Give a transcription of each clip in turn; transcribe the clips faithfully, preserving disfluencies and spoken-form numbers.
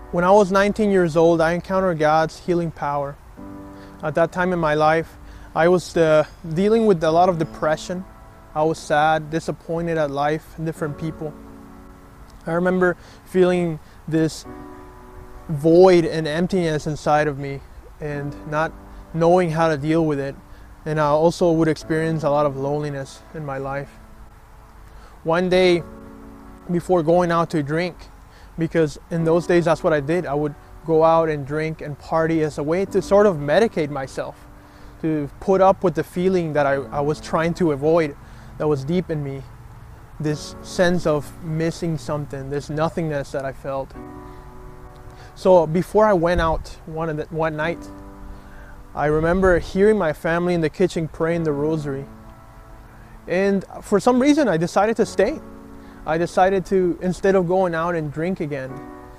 When I was nineteen years old, I encountered God's healing power. At that time in my life, I was uh, dealing with a lot of depression. I was sad, disappointed at life and different people. I remember feeling this void and emptiness inside of me and not knowing how to deal with it. And I also would experience a lot of loneliness in my life. One day, before going out to drink, because in those days that's what I did, I would go out and drink and party as a way to sort of medicate myself, to put up with the feeling that I, I was trying to avoid that was deep in me, this sense of missing something, this nothingness that I felt. So before I went out one, the, one night, I remember hearing my family in the kitchen praying the rosary. And for some reason I decided to stay. I decided to, instead of going out and drink again,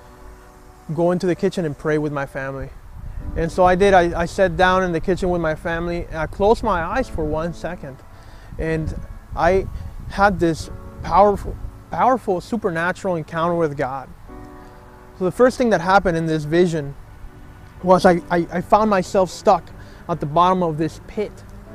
go into the kitchen and pray with my family. And so I did. I, I sat down in the kitchen with my family and I closed my eyes for one second. And I had this powerful, powerful supernatural encounter with God. So the first thing that happened in this vision was I, I, I found myself stuck at the bottom of this pit.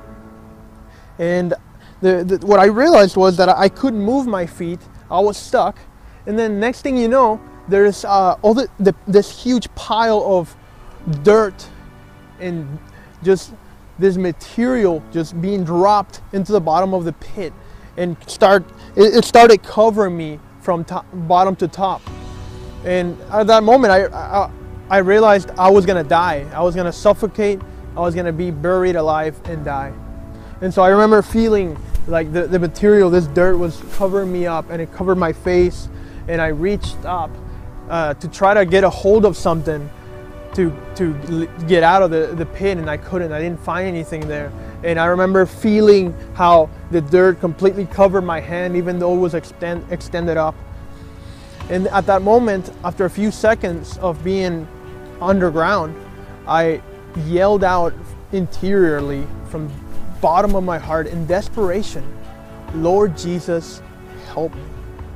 And the, the, what I realized was that I couldn't move my feet. I was stuck. And then next thing you know, there's uh, all the, the, this huge pile of dirt and just this material just being dropped into the bottom of the pit, and start it, it started covering me from top, bottom to top. And at that moment I, I I realized I was gonna die. I was gonna suffocate. I was gonna be buried alive and die. And so I remember feeling like the, the material, this dirt was covering me up, and it covered my face, and I reached up uh, to try to get a hold of something to to get out of the, the pit, and I couldn't. I didn't find anything there. And I remember feeling how the dirt completely covered my hand, even though it was extend, extended up. And at that moment, after a few seconds of being underground, I yelled out interiorly from the bottom of my heart in desperation, "Lord Jesus, help me."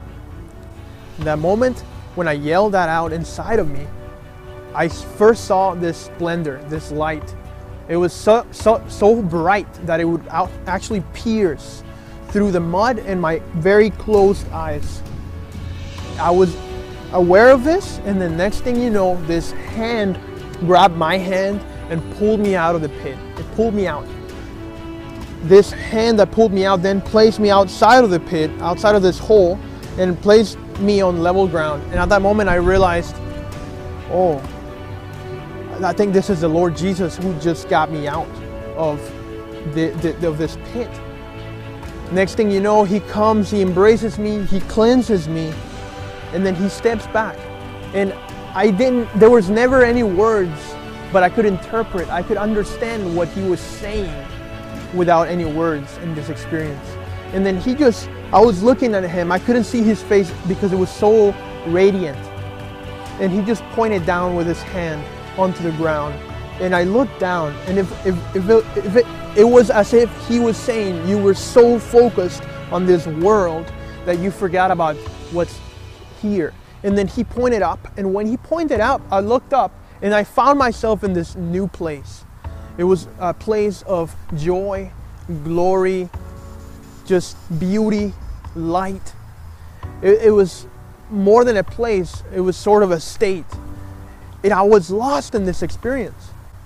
In that moment, when I yelled that out inside of me, I first saw this splendor, this light. It was so, so, so bright that it would out, actually pierce through the mud in my very closed eyes. I was aware of this, and the next thing you know, this hand grabbed my hand and pulled me out of the pit. It pulled me out. This hand that pulled me out then placed me outside of the pit, outside of this hole, and placed me on level ground. And at that moment I realized, oh, I think this is the Lord Jesus who just got me out of, the, the, of this pit. Next thing you know, he comes, he embraces me, he cleanses me, and then he steps back. And I didn't, there was never any words, but I could interpret, I could understand what he was saying without any words in this experience. And then he just, I was looking at him, I couldn't see his face because it was so radiant. And he just pointed down with his hand onto the ground. And I looked down, and if, if, if, it, if it, it was as if he was saying, you were so focused on this world that you forgot about what's here. And then he pointed up, and when he pointed up, I looked up, and I found myself in this new place. It was a place of joy, glory, just beauty, light. It, it was more than a place, it was sort of a state. And I was lost in this experience.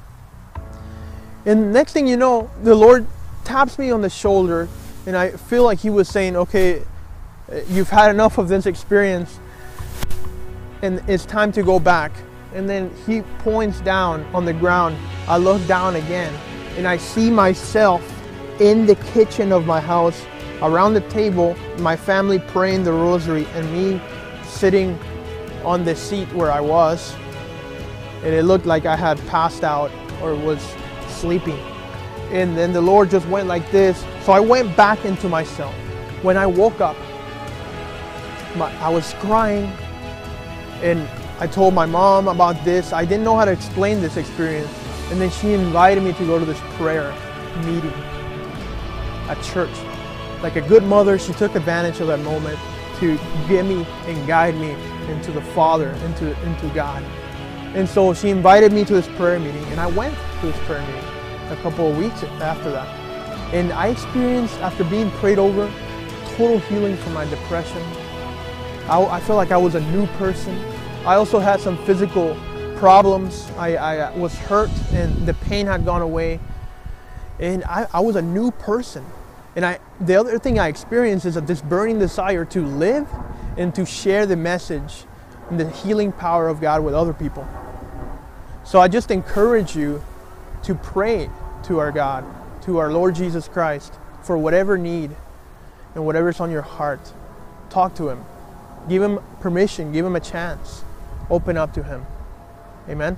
And next thing you know, the Lord taps me on the shoulder, and I feel like he was saying, okay, you've had enough of this experience, and it's time to go back. And then he points down on the ground. I look down again, and I see myself in the kitchen of my house, around the table, my family praying the rosary, and me sitting on the seat where I was. And it looked like I had passed out or was sleeping. And then the Lord just went like this. So I went back into myself. When I woke up, my, I was crying, and I told my mom about this. I didn't know how to explain this experience. And then she invited me to go to this prayer meeting at church. Like a good mother, she took advantage of that moment to get me and guide me into the Father, into, into God. And so she invited me to this prayer meeting, and I went to this prayer meeting a couple of weeks after that. And I experienced, after being prayed over, total healing from my depression. I, I felt like I was a new person. I also had some physical problems. I, I was hurt and the pain had gone away. And I, I was a new person. And I, the other thing I experienced is this burning desire to live and to share the message and the healing power of God with other people. So I just encourage you to pray to our God, to our Lord Jesus Christ, for whatever need and whatever's on your heart. Talk to Him. Give Him permission. Give Him a chance. Open up to Him. Amen.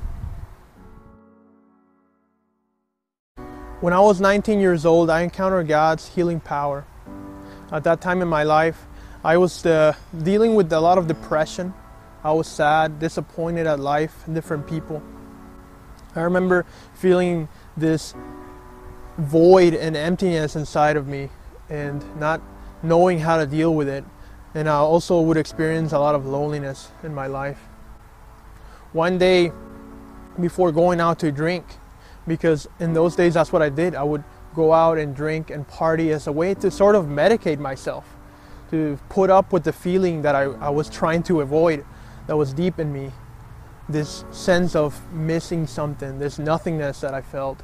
When I was nineteen years old, I encountered God's healing power. At that time in my life, I was uh, dealing with a lot of depression. I was sad, disappointed at life and different people. I remember feeling this void and emptiness inside of me and not knowing how to deal with it. And I also would experience a lot of loneliness in my life. One day, before going out to drink, because in those days that's what I did, I would go out and drink and party as a way to sort of medicate myself, to put up with the feeling that I, I was trying to avoid, that was deep in me, this sense of missing something, this nothingness that I felt.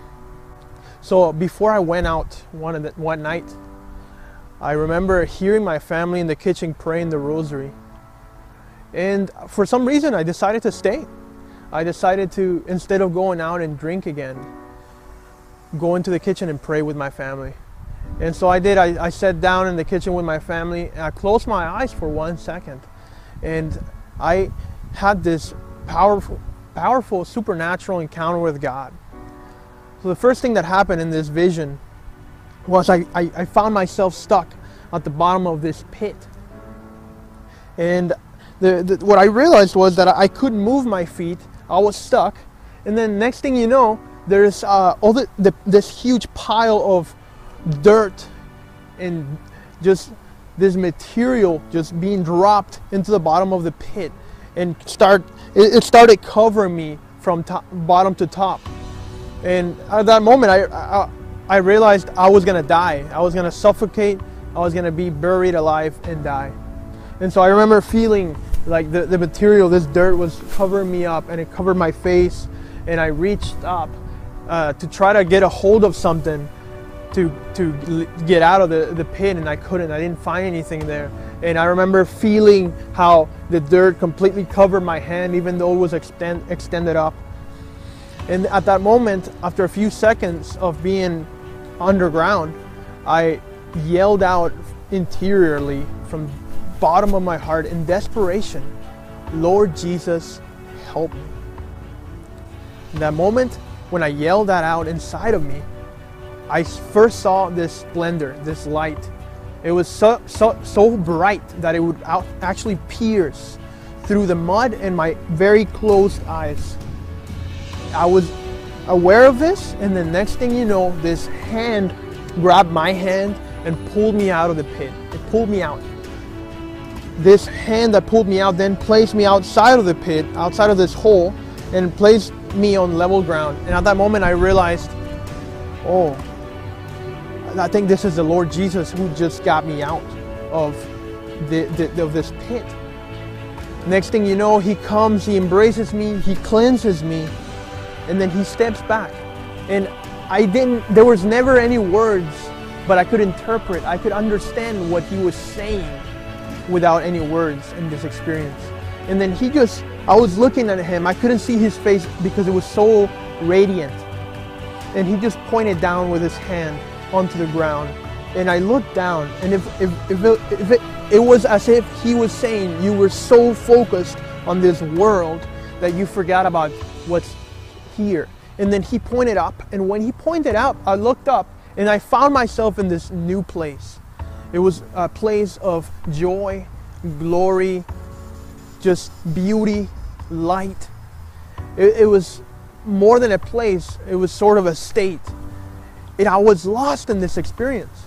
So before I went out one, the, one night, I remember hearing my family in the kitchen praying the rosary. And for some reason I decided to stay. I decided to, instead of going out and drink again, go into the kitchen and pray with my family. And so I did. I, I sat down in the kitchen with my family and I closed my eyes for one second. And I had this powerful, powerful supernatural encounter with God. So the first thing that happened in this vision was I, I, I found myself stuck at the bottom of this pit. And the, the, what I realized was that I couldn't move my feet. I was stuck. And then next thing you know, there's uh, all the, the, this huge pile of dirt and just this material just being dropped into the bottom of the pit, and start it, it started covering me from top, bottom to top. And at that moment I, I I realized I was gonna die. I was gonna suffocate. I was gonna be buried alive and die. And so I remember feeling like the, the material, this dirt was covering me up, and it covered my face, and I reached up uh, to try to get a hold of something to to get out of the, the pit, and I couldn't. I didn't find anything there. And I remember feeling how the dirt completely covered my hand, even though it was extend, extended up. And at that moment, after a few seconds of being underground, I yelled out interiorly from bottom of my heart in desperation, "Lord Jesus, help me." In that moment, when I yelled that out inside of me, I first saw this splendor, this light. It was so, so, so bright that it would out, actually pierce through the mud and my very closed eyes. I was aware of this, and the next thing you know, this hand grabbed my hand and pulled me out of the pit. It pulled me out. This hand that pulled me out then placed me outside of the pit, outside of this hole, and placed me on level ground. And at that moment I realized, oh, I think this is the Lord Jesus who just got me out of, the, the, of this pit. Next thing you know, He comes, He embraces me, He cleanses me, and then He steps back. And I didn't, there was never any words, but I could interpret, I could understand what He was saying without any words in this experience. And then He just, I was looking at Him, I couldn't see His face because it was so radiant. And He just pointed down with His hand onto the ground. And I looked down, and if, if, if, it, if it, it was as if He was saying, you were so focused on this world that you forgot about what's here. And then He pointed up, and when He pointed up, I looked up, and I found myself in this new place. It was a place of joy, glory, just beauty, light. It, it was more than a place, it was sort of a state. And I was lost in this experience.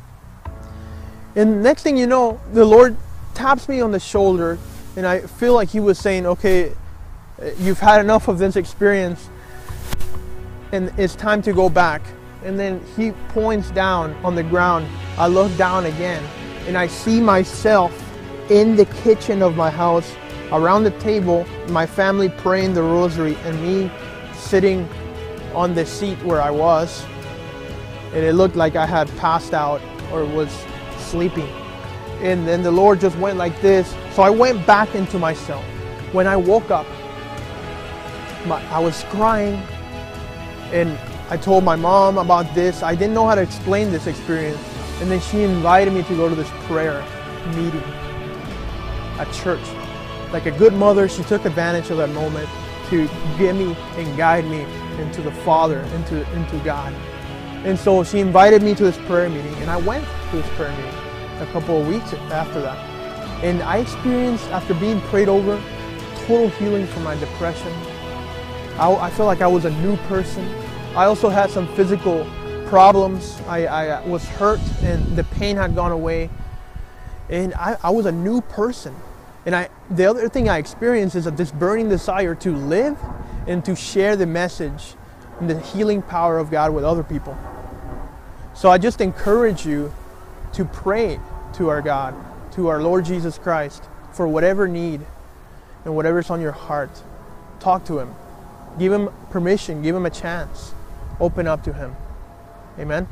And next thing you know, the Lord taps me on the shoulder, and I feel like He was saying, okay, You've had enough of this experience and it's time to go back. And then he points down on the ground. I look down again and I see myself in the kitchen of my house, around the table, my family praying the rosary and me sitting on the seat where I was. And it looked like I had passed out or was sleeping. And then the Lord just went like this. So I went back into myself. When I woke up, my, I was crying and I told my mom about this. I didn't know how to explain this experience. And then she invited me to go to this prayer meeting at church. Like a good mother, she took advantage of that moment to get me and guide me into the Father, into, into God. And so she invited me to this prayer meeting, and I went to this prayer meeting a couple of weeks after that. And I experienced, after being prayed over, total healing from my depression. I, I felt like I was a new person. I also had some physical problems. I, I was hurt and the pain had gone away. And I, I was a new person. And I, the other thing I experienced is this burning desire to live and to share the message and the healing power of God with other people. So I just encourage you to pray to our God, to our Lord Jesus Christ, for whatever need and whatever's on your heart. Talk to Him. Give Him permission. Give Him a chance. Open up to Him. Amen.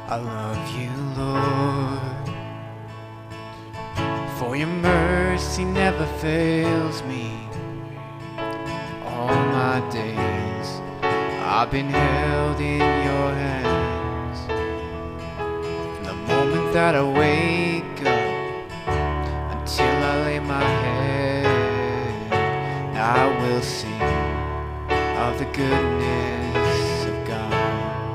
I love you, Lord, for your mercy never fails me. All my days I've been held in your hands. From the moment that I wake up until I lay my head, I will sing of the goodness of God.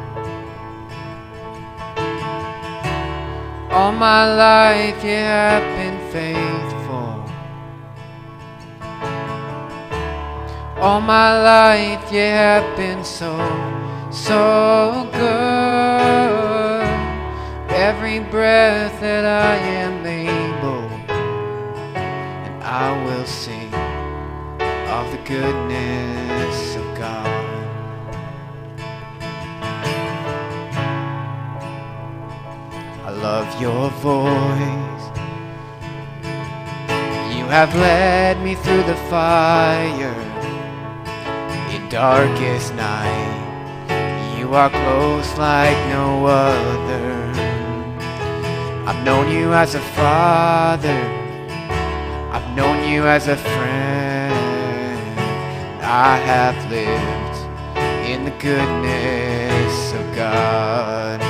All my life you have been faithful. All my life you have been so, so good. Every breath that I am able, and I will sing of the goodness of God. I love your voice. You have led me through the fire. In darkest night, you are close like no other. I've known you as a father. I've known you as a friend. I have lived in the goodness of God.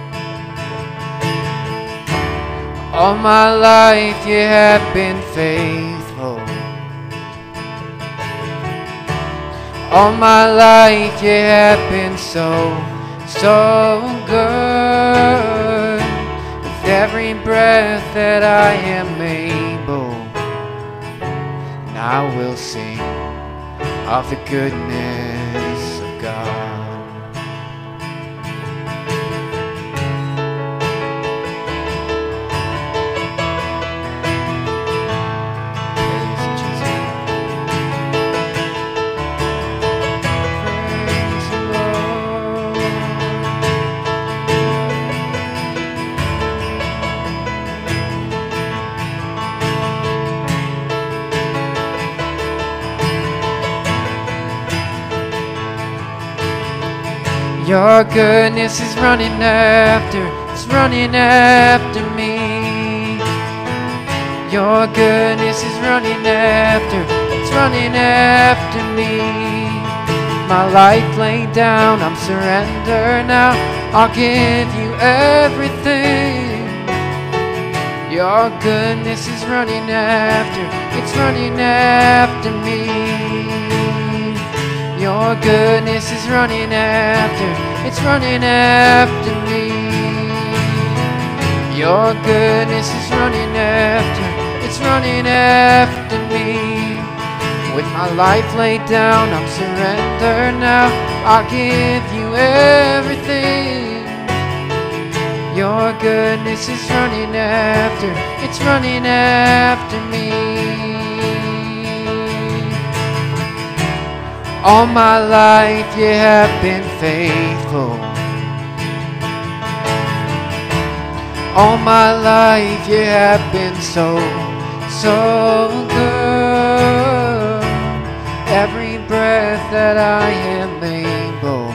All my life you have been faithful. All my life you have been so, so good. With every breath that I am able, and I will sing of the goodness of God. Your goodness is running after, it's running after me. Your goodness is running after, it's running after me. My life laid down, I'm surrender now. I'll give you everything. Your goodness is running after, it's running after me. Your goodness is running after, it's running after me. Your goodness is running after, it's running after me. With my life laid down, I'm surrender now. I'll give you everything. Your goodness is running after, it's running after me. All my life you have been faithful. All my life you have been so, so good. Every breath that I am able,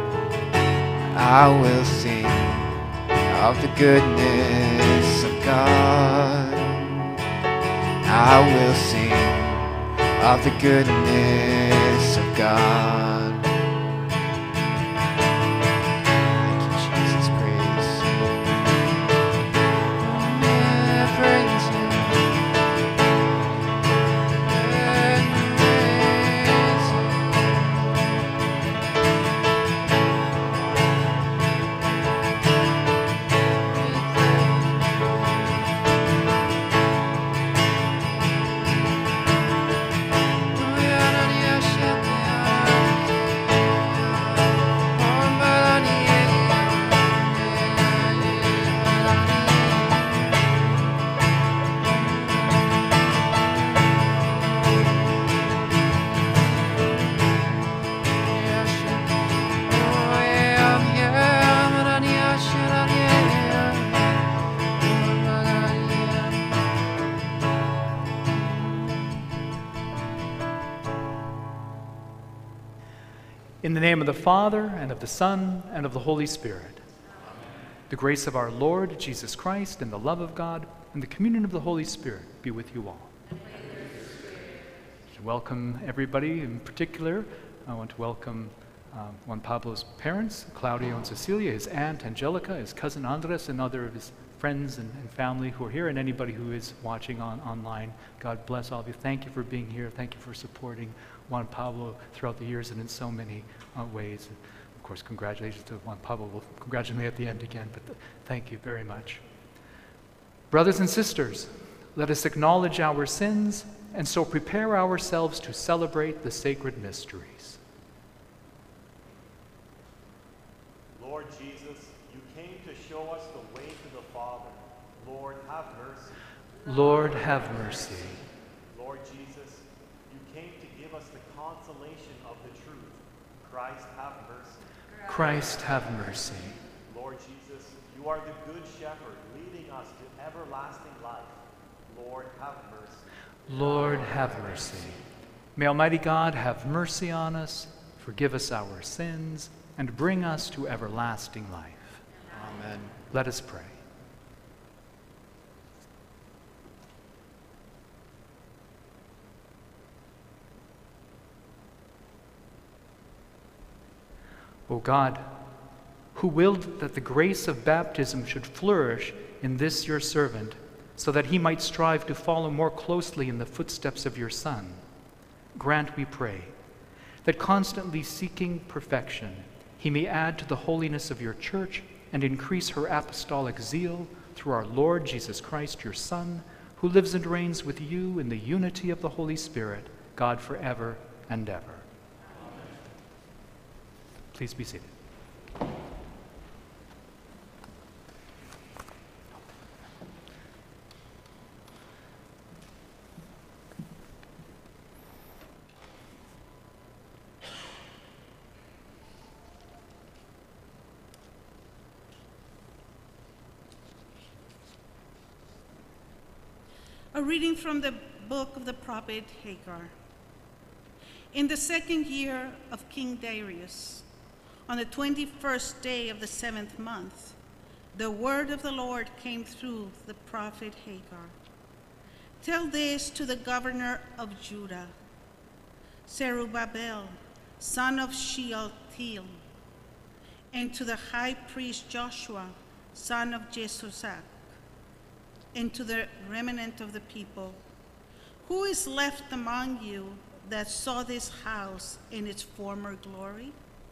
I will sing of the goodness of God. I will sing of the goodness of God. Thank you, Jesus. Praise. Yeah, praise Him. Praise Him. In the name of the Father, and of the Son, and of the Holy Spirit. The grace of our Lord Jesus Christ and the love of God and the communion of the Holy Spirit be with you all. To welcome everybody. In particular, I want to welcome um, Juan Pablo's parents, Claudio and Cecilia, his aunt Angelica, his cousin Andres, and other of his friends and, and family who are here, and anybody who is watching on online. God bless all of you. Thank you for being here. Thank you for supporting Juan Pablo throughout the years and in so many uh, ways. Of course, congratulations to Juan Pablo. We'll congratulate me at the end again, but th- thank you very much. Brothers and sisters, let us acknowledge our sins and so prepare ourselves to celebrate the sacred mysteries. Lord Jesus, you came to show us the way to the Father. Lord, have mercy. Lord, have mercy. Lord Jesus, you came to give us the consolation of the truth. Christ, have mercy. Christ, have mercy. Lord Jesus, you are the good shepherd, leading us to everlasting life. Lord, have mercy. Lord, have mercy. May Almighty God have mercy on us, forgive us our sins, and bring us to everlasting life. Amen. Let us pray. O God, who willed that the grace of baptism should flourish in this your servant, so that he might strive to follow more closely in the footsteps of your Son, grant, we pray, that constantly seeking perfection, he may add to the holiness of your church and increase her apostolic zeal through our Lord Jesus Christ, your Son, who lives and reigns with you in the unity of the Holy Spirit, God forever and ever. Please be seated. A reading from the book of the prophet Hagar. In the second year of King Darius, on the twenty-first day of the seventh month, the word of the Lord came through the prophet Hagar. Tell this to the governor of Judah, Zerubbabel, son of Shealtiel, and to the high priest Joshua, son of Jehozadak, and to the remnant of the people. Who is left among you that saw this house in its former glory?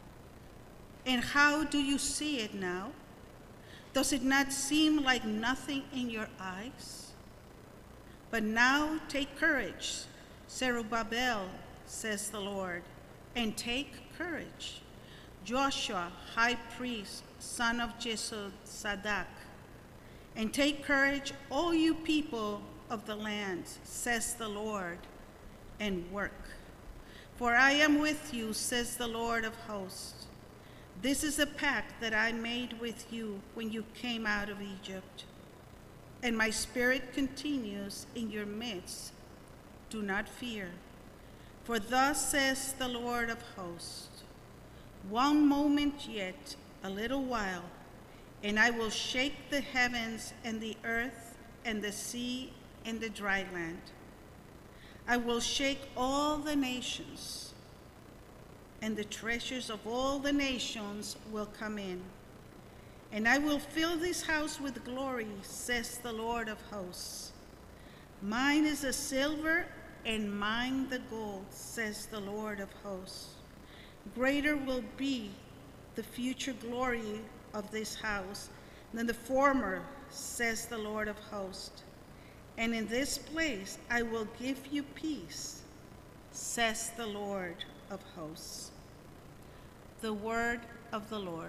And how do you see it now? Does it not seem like nothing in your eyes? But now take courage, Zerubbabel, says the Lord, and take courage, Joshua, high priest, son of Jehozadak, and take courage, all you people of the land, says the Lord, and work. For I am with you, says the Lord of hosts. This is a pact that I made with you when you came out of Egypt. And my spirit continues in your midst. Do not fear. For thus says the Lord of hosts, one moment yet, a little while, and I will shake the heavens and the earth and the sea and the dry land. I will shake all the nations, and the treasures of all the nations will come in. And I will fill this house with glory, says the Lord of hosts. Mine is the silver, and mine the gold, says the Lord of hosts. Greater will be the future glory of this house than the former, says the Lord of hosts. And in this place I will give you peace, says the Lord of hosts. The word of the Lord.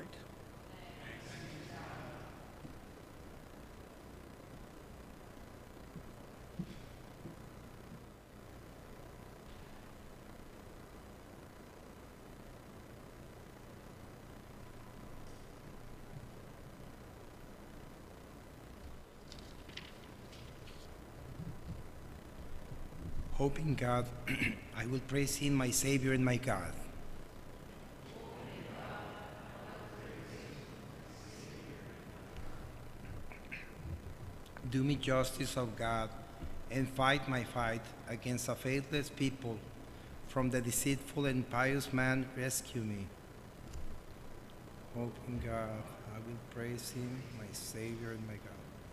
Hope in God, I will praise him, my Savior and my God. Do me justice of God, and fight my fight against a faithless people. From the deceitful and pious man, rescue me. Hope in God, I will praise him, my Savior and my God.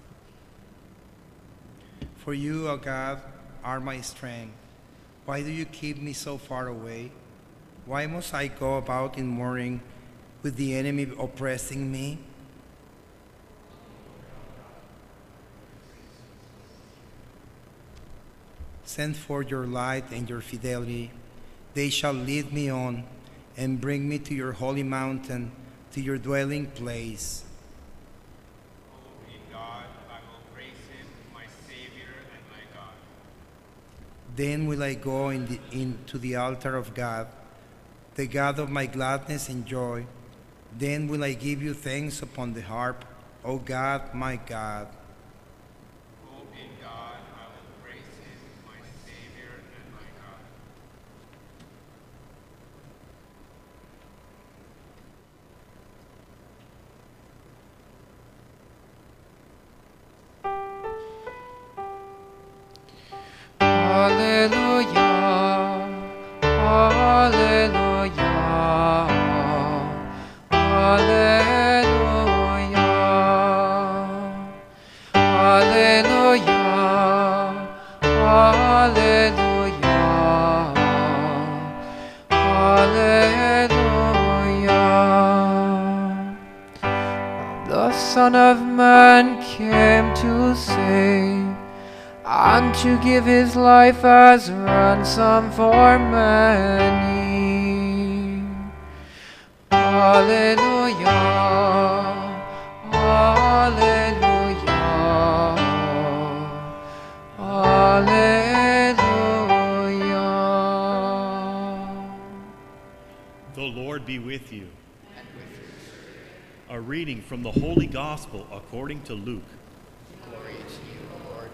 For you, O God, are my strength. Why do you keep me so far away? Why must I go about in mourning with the enemy oppressing me? Send forth your light and your fidelity. They shall lead me on and bring me to your holy mountain, to your dwelling place. Oh, in God I will praise him, my Savior and my God. Then will I go in the, into the altar of God, the God of my gladness and joy. Then will I give you thanks upon the harp, O God, my God. Oh, in God I will praise him, my Savior and my God. Hallelujah, hallelujah, hallelujah, hallelujah, hallelujah, hallelujah. The Son of Man came to save and to give his life as ransom for many. Hallelujah, hallelujah, hallelujah. The Lord be with you. A reading from the Holy Gospel according to Luke. Glory to you, Lord.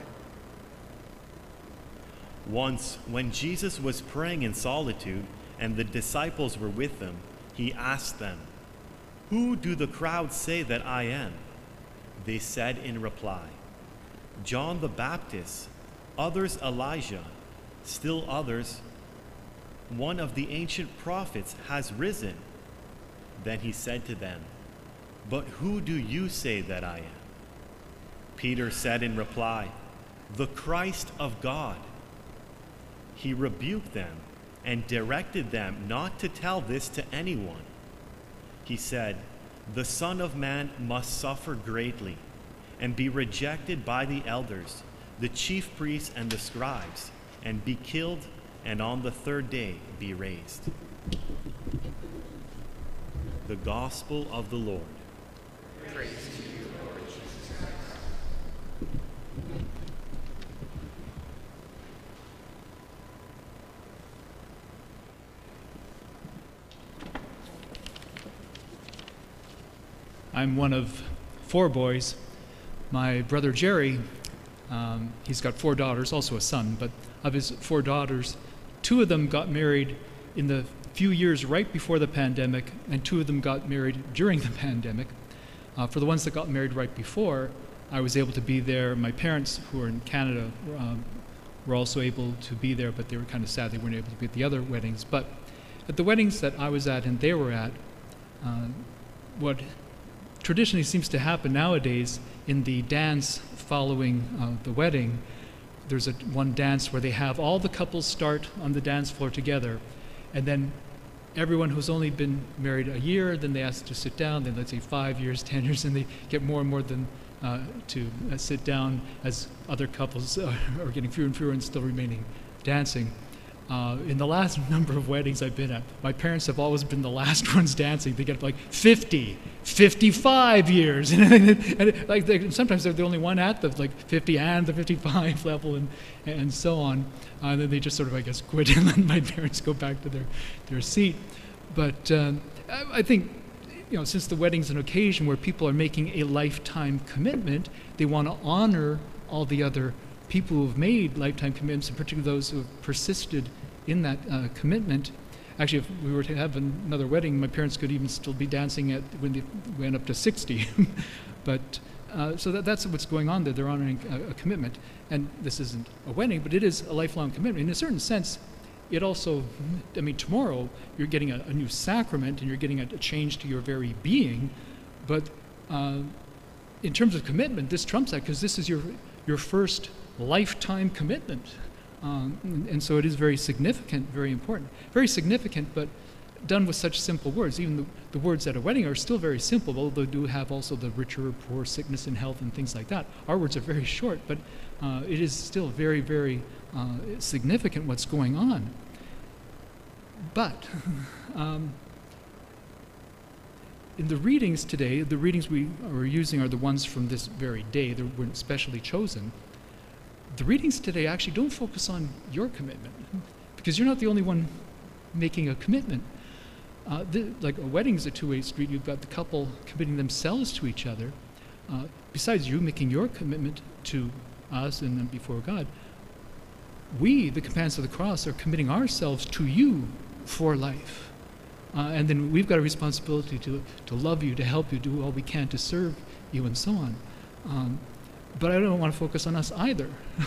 Once, when Jesus was praying in solitude and the disciples were with him, he asked them, "Who do the crowd say that I am?" They said in reply, "John the Baptist, others Elijah, still others, one of the ancient prophets has risen." Then he said to them, "But who do you say that I am?" Peter said in reply, "The Christ of God." He rebuked them and directed them not to tell this to anyone. He said, "The Son of Man must suffer greatly and be rejected by the elders, the chief priests and the scribes, and be killed, and on the third day be raised." The Gospel of the Lord. Praise to you, Lord Jesus Christ. I'm one of four boys. My brother Jerry, um, he's got four daughters, also a son, but of his four daughters, two of them got married in the few years right before the pandemic, and two of them got married during the pandemic. Uh, for the ones that got married right before, I was able to be there. My parents, who are in Canada, um, were also able to be there, but they were kind of sad they weren't able to be at the other weddings. But at the weddings that I was at and they were at, uh, what traditionally seems to happen nowadays in the dance following uh, the wedding, there's a one dance where they have all the couples start on the dance floor together, and then everyone who's only been married a year, then they ask to sit down, then let's say five years, ten years, and they get more and more than uh, to uh, sit down as other couples uh, are getting fewer and fewer and still remaining dancing. Uh, in the last number of weddings I've been at, my parents have always been the last ones dancing. They get like fifty, fifty-five years. and, and like they, sometimes they're the only one at the like fifty and the fifty-five level and, and so on. Uh, and then they just sort of, I guess, quit and let my parents go back to their, their seat. But uh, I, I think, you know, since the wedding's an occasion where people are making a lifetime commitment, they want to honor all the other people who have made lifetime commitments, and particularly those who have persisted in that uh, commitment. Actually, if we were to have another wedding, my parents could even still be dancing at when they went up to sixty. But Uh, so that, that's what's going on there. They're honoring a, a commitment. And this isn't a wedding, but it is a lifelong commitment. In a certain sense, it also, I mean, tomorrow you're getting a, a new sacrament and you're getting a, a change to your very being. But uh, in terms of commitment, this trumps that, because this is your, your first lifetime commitment. Um, and, and so it is very significant, very important. Very significant, but done with such simple words. Even the, the words at a wedding are still very simple, although they do have also the richer or poor, sickness and health and things like that. Our words are very short, but uh, it is still very, very uh, significant what's going on. But um, in the readings today, the readings we are using are the ones from this very day that were specially chosen. The readings today actually don't focus on your commitment, because you're not the only one making a commitment. Uh, the, like a wedding is a two-way street. You've got the couple committing themselves to each other. Uh, besides you making your commitment to us and then before God, we, the companions of the cross, are committing ourselves to you for life. Uh, and then we've got a responsibility to, to love you, to help you, do all we can to serve you, and so on. Um, but I don't want to focus on us either.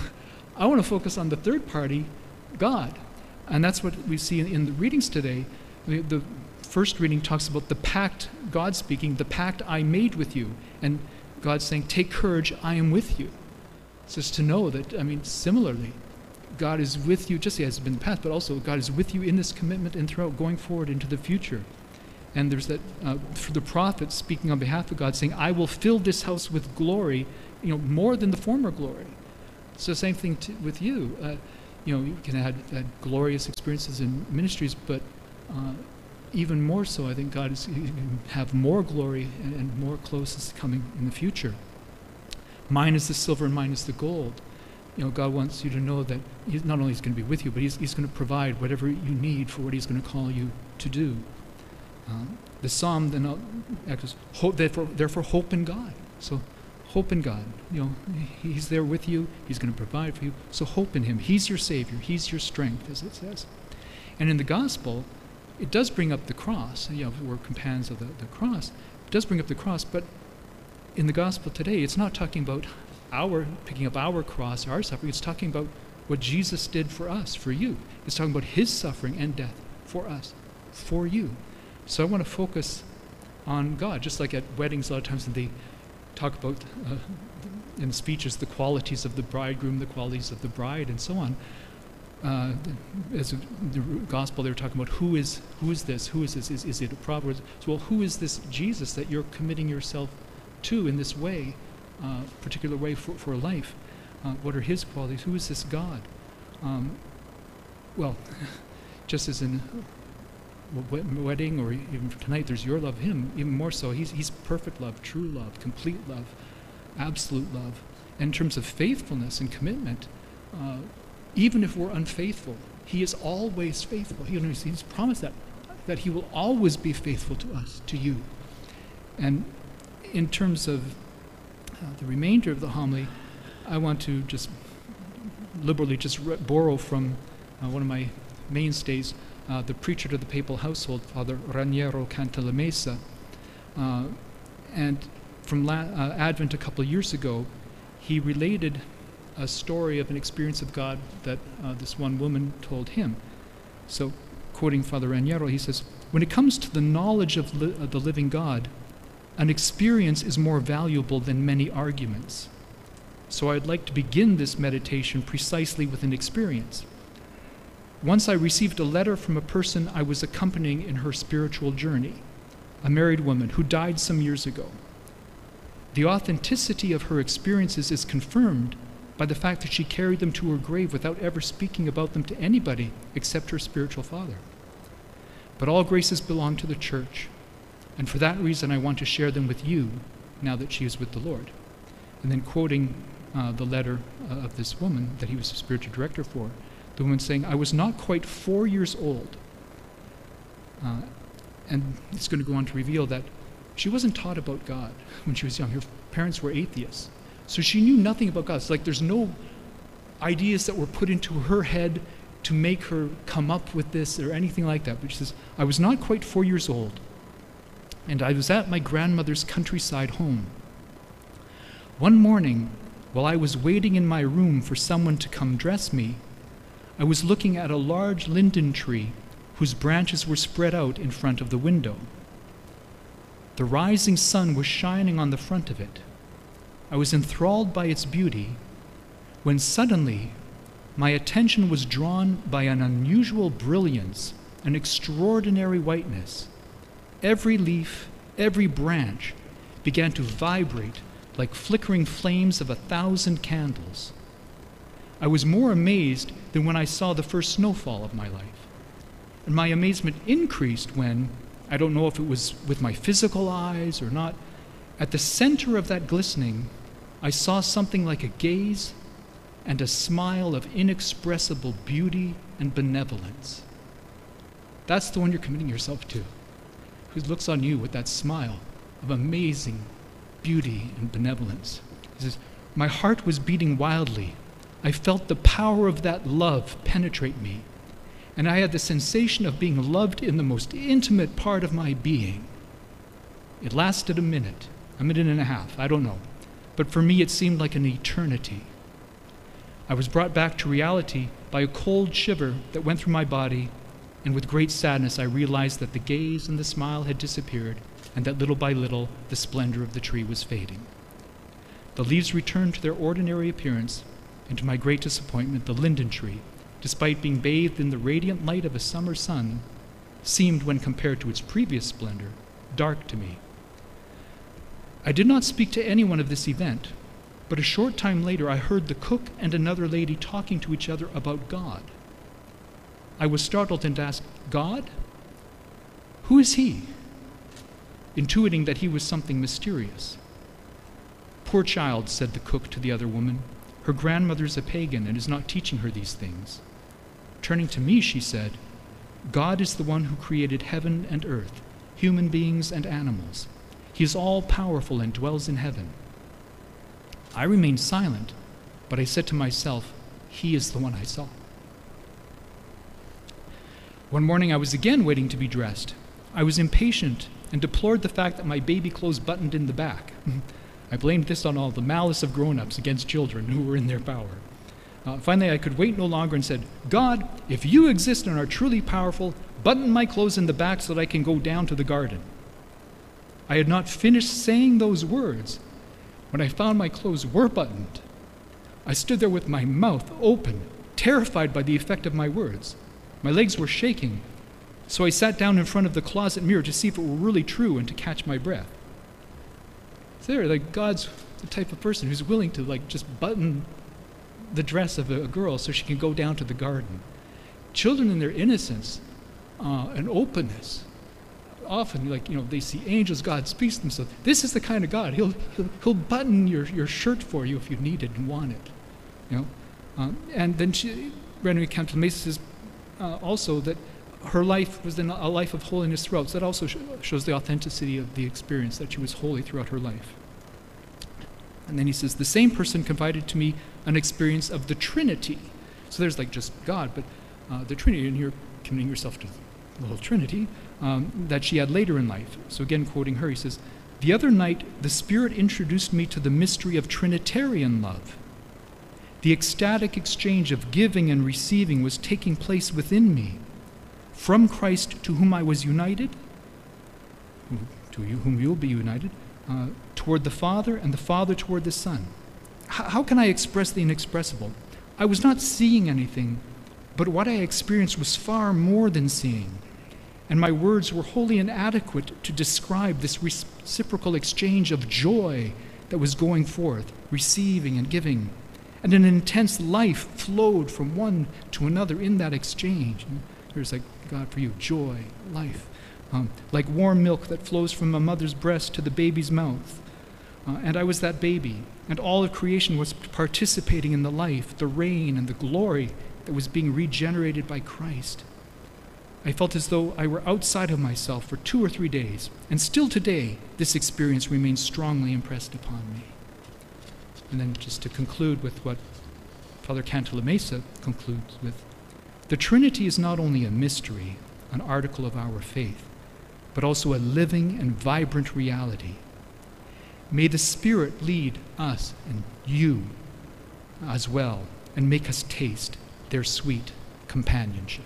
I want to focus on the third party, God. And that's what we see in, in the readings today. The, the first reading talks about the pact, God speaking, the pact I made with you. And God saying, take courage, I am with you. So it's to know that, I mean, similarly, God is with you, just as been in the past, but also God is with you in this commitment and throughout going forward into the future. And there's that, uh, for the prophet speaking on behalf of God, saying, I will fill this house with glory, you know, more than the former glory. So the same thing to, with you. Uh, you know, you can have had glorious experiences in ministries, but uh, even more so, I think God is have more glory and, and more closeness coming in the future. Mine is the silver and mine is the gold. You know, God wants you to know that he's not only is going to be with you, but he's, he's going to provide whatever you need for what he's going to call you to do. Uh, the psalm then echoes, hope, therefore, therefore hope in God. So hope in God. You know, he's there with you. He's going to provide for you. So hope in him. He's your Savior. He's your strength, as it says. And in the gospel, it does bring up the cross. You know, we're companions of the, the cross. It does bring up the cross, but in the gospel today, it's not talking about our picking up our cross, our suffering. It's talking about what Jesus did for us, for you. It's talking about his suffering and death for us, for you. So I want to focus on God, just like at weddings a lot of times they talk about uh, in speeches the qualities of the bridegroom, the qualities of the bride, and so on. Uh, as a, the gospel, they were talking about who is who is this? Who is this? Is, is it a prophet? So, well, who is this Jesus that you're committing yourself to in this way, uh, particular way for, for life? Uh, what are his qualities? Who is this God? Um, well, just as in a wedding or even tonight, there's your love, him, even more so. He's, he's perfect love, true love, complete love, absolute love. And in terms of faithfulness and commitment, uh, even if we're unfaithful, he is always faithful. He, he's promised that, that he will always be faithful to us, to you. And in terms of uh, the remainder of the homily, I want to just liberally just re- borrow from uh, one of my mainstays, uh, the preacher to the papal household, Father Raniero Cantalamessa. Uh, and from la- uh, Advent a couple of years ago, he related a story of an experience of God that uh, this one woman told him. So, quoting Father Raniero, he says, when it comes to the knowledge of li- uh, the living God, an experience is more valuable than many arguments. So I'd like to begin this meditation precisely with an experience. Once I received a letter from a person I was accompanying in her spiritual journey, a married woman who died some years ago. The authenticity of her experiences is confirmed by the fact that she carried them to her grave without ever speaking about them to anybody except her spiritual father. But all graces belong to the Church, and for that reason I want to share them with you now that she is with the Lord. And then quoting uh, the letter uh, of this woman that he was a spiritual director for, the woman saying, I was not quite four years old. Uh, and it's going to go on to reveal that she wasn't taught about God when she was young. Her parents were atheists. So she knew nothing about God. It's like there's no ideas that were put into her head to make her come up with this or anything like that. But she says, I was not quite four years old, and I was at my grandmother's countryside home. One morning, while I was waiting in my room for someone to come dress me, I was looking at a large linden tree whose branches were spread out in front of the window. The rising sun was shining on the front of it. I was enthralled by its beauty when suddenly my attention was drawn by an unusual brilliance, an extraordinary whiteness. Every leaf, every branch began to vibrate like flickering flames of a thousand candles. I was more amazed than when I saw the first snowfall of my life. And my amazement increased when, I don't know if it was with my physical eyes or not, at the center of that glistening, I saw something like a gaze and a smile of inexpressible beauty and benevolence. That's the one you're committing yourself to, who looks on you with that smile of amazing beauty and benevolence. He says, my heart was beating wildly. I felt the power of that love penetrate me, and I had the sensation of being loved in the most intimate part of my being. It lasted a minute, a minute and a half, I don't know, but for me it seemed like an eternity. I was brought back to reality by a cold shiver that went through my body, and with great sadness I realized that the gaze and the smile had disappeared, and that little by little the splendor of the tree was fading. The leaves returned to their ordinary appearance, and to my great disappointment, the linden tree, despite being bathed in the radiant light of a summer sun, seemed, when compared to its previous splendor, dark to me. I did not speak to anyone of this event, but a short time later I heard the cook and another lady talking to each other about God. I was startled and asked, God? Who is he? Intuiting that he was something mysterious. Poor child, said the cook to the other woman. Her grandmother's a pagan and is not teaching her these things. Turning to me, she said, God is the one who created heaven and earth, human beings and animals. He is all-powerful and dwells in heaven. I remained silent, but I said to myself, he is the one I saw. One morning I was again waiting to be dressed. I was impatient and deplored the fact that my baby clothes buttoned in the back. I blamed this on all the malice of grown-ups against children who were in their power. Uh, finally, I could wait no longer and said, God, if you exist and are truly powerful, button my clothes in the back so that I can go down to the garden. I had not finished saying those words when I found my clothes were buttoned. I stood there with my mouth open, terrified by the effect of my words. My legs were shaking, so I sat down in front of the closet mirror to see if it were really true and to catch my breath. So there, like, God's the type of person who's willing to, like, just button the dress of a, a girl so she can go down to the garden. Children in their innocence uh, and openness, often, like, you know, they see angels, God speaks to them, so this is the kind of God. He'll, he'll, he'll button your, your shirt for you if you need it and want it, you know. Uh, and then she, Renee Cantal-Mesa says uh, also that her life was in a life of holiness throughout. So that also sh- shows the authenticity of the experience, that she was holy throughout her life. And then he says, the same person confided to me an experience of the Trinity. So there's like just God, but uh, the Trinity, and you're committing yourself to the whole Trinity, um, that she had later in life. So again, quoting her, he says, the other night, the Spirit introduced me to the mystery of Trinitarian love. The ecstatic exchange of giving and receiving was taking place within me. From Christ, to whom I was united, to you whom you'll be united, uh, toward the Father, and the Father toward the Son. H- how can I express the inexpressible? I was not seeing anything, but what I experienced was far more than seeing, and my words were wholly inadequate to describe this reciprocal exchange of joy that was going forth, receiving and giving, and an intense life flowed from one to another in that exchange. And there's like, God, for you, joy, life, um, like warm milk that flows from a mother's breast to the baby's mouth. Uh, and I was that baby, and all of creation was participating in the life, the reign, and the glory that was being regenerated by Christ. I felt as though I were outside of myself for two or three days, and still today, this experience remains strongly impressed upon me. And then just to conclude with what Father Cantal-Mesa concludes with, the Trinity is not only a mystery, an article of our faith, but also a living and vibrant reality. May the Spirit lead us and you as well, and make us taste their sweet companionship.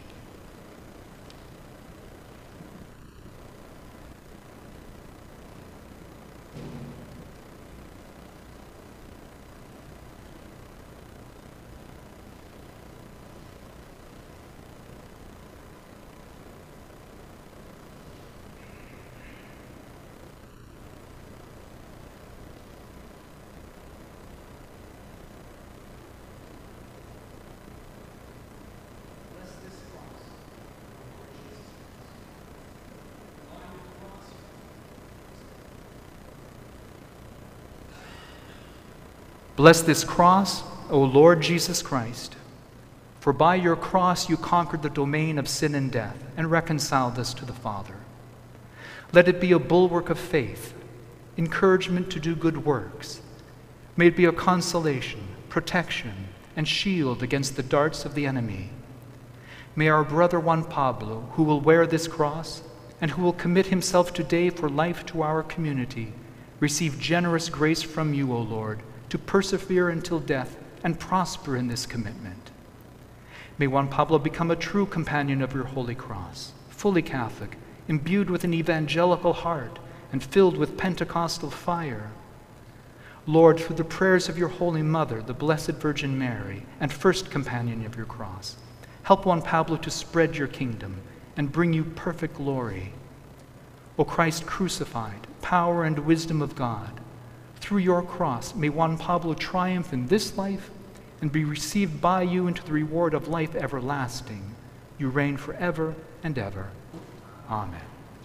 Bless this cross, O Lord Jesus Christ, for by your cross you conquered the domain of sin and death and reconciled us to the Father. Let it be a bulwark of faith, encouragement to do good works. May it be a consolation, protection, and shield against the darts of the enemy. May our brother Juan Pablo, who will wear this cross and who will commit himself today for life to our community, receive generous grace from you, O Lord, to persevere until death and prosper in this commitment. May Juan Pablo become a true companion of your holy cross, fully Catholic, imbued with an evangelical heart, and filled with Pentecostal fire. Lord, through the prayers of your Holy Mother, the Blessed Virgin Mary, and first companion of your cross, help Juan Pablo to spread your kingdom and bring you perfect glory. O Christ crucified, power and wisdom of God, through your cross, may Juan Pablo triumph in this life and be received by you into the reward of life everlasting. You reign forever and ever. Amen.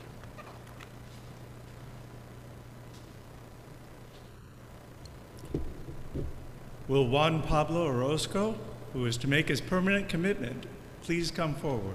Will Juan Pablo Orozco, who is to make his permanent commitment, please come forward?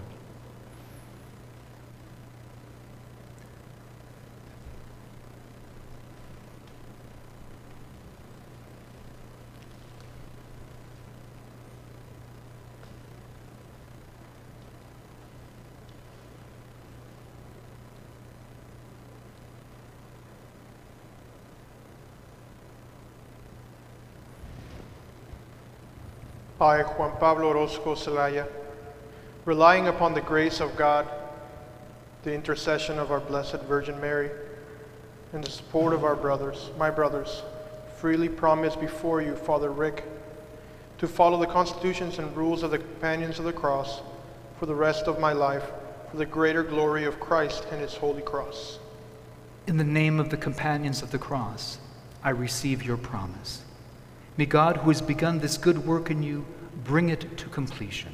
I, Juan Pablo Orozco Zelaya, relying upon the grace of God, the intercession of our Blessed Virgin Mary, and the support of our brothers, my brothers, freely promise before you, Father Rick, to follow the constitutions and rules of the Companions of the Cross for the rest of my life, for the greater glory of Christ and his holy cross. In the name of the Companions of the Cross, I receive your promise. May God, who has begun this good work in you, bring it to completion.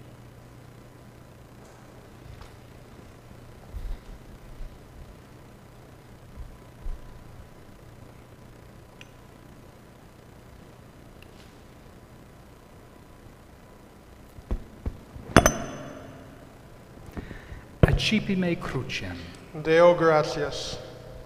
Accipi me crucem. Deo gracias.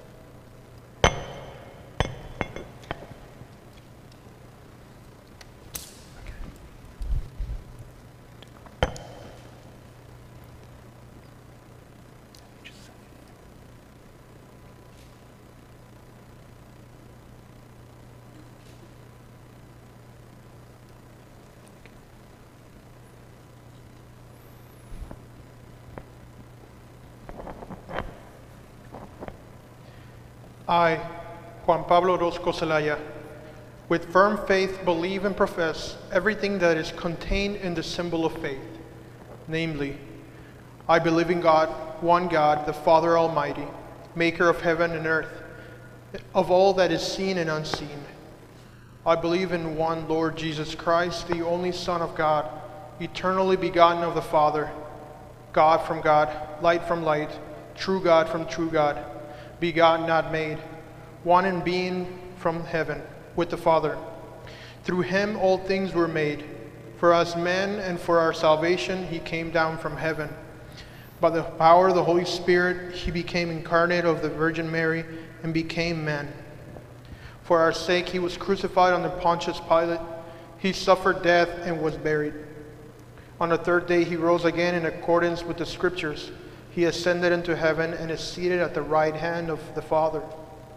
I, Juan Pablo Orozco Zelaya, with firm faith believe and profess everything that is contained in the symbol of faith, namely, I believe in God, one God, the Father Almighty, maker of heaven and earth, of all that is seen and unseen. I believe in one Lord Jesus Christ, the only Son of God, eternally begotten of the Father, God from God, light from light, true God from true God, begotten, not made, one in being from heaven with the Father. Through him all things were made. For us men and for our salvation he came down from heaven. By the power of the Holy Spirit he became incarnate of the Virgin Mary and became man. For our sake he was crucified under Pontius Pilate. He suffered death and was buried. On the third day he rose again in accordance with the Scriptures. He ascended into heaven and is seated at the right hand of the Father.